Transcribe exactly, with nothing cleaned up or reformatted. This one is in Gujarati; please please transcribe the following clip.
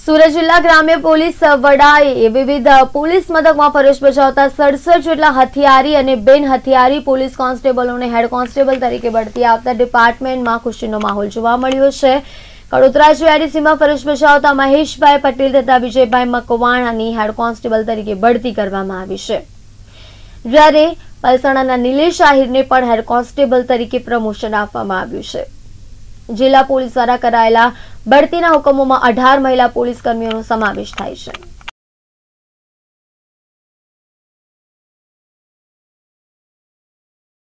સુરત જિલ્લા ગ્રામ્ય પોલીસ વડાએ વિવિધ પોલીસ મથકમાં ફરજ બજાવતા સડસઠ જેટલા હથિયારી અને બિન હથિયારી પોલીસ કોન્સ્ટેબલોને હેડ કોન્સ્ટેબલ તરીકે બઢતી આપતા ડિપાર્ટમેન્ટમાં ખુશીનો માહોલ જોવા મળ્યો છે। કડોદરા જીઆઈડીસીમાં ફરજ બજાવતા મહેશભાઈ પટેલ તથા વિજયભાઈ મકવાણાની હેડ કોન્સ્ટેબલ તરીકે બઢતી કરવામાં આવી છે, જ્યારે પલસાણાના નિલેશ આહિરને પણ હેડ કોન્સ્ટેબલ તરીકે પ્રમોશન આપવામાં આવ્યું છે। જિલ્લા પોલીસ દ્વારા કરાયેલા બઢતીના હુકમોમાં અઢાર મહિલા પોલીસ કર્મીઓનો સમાવેશ થાય છે।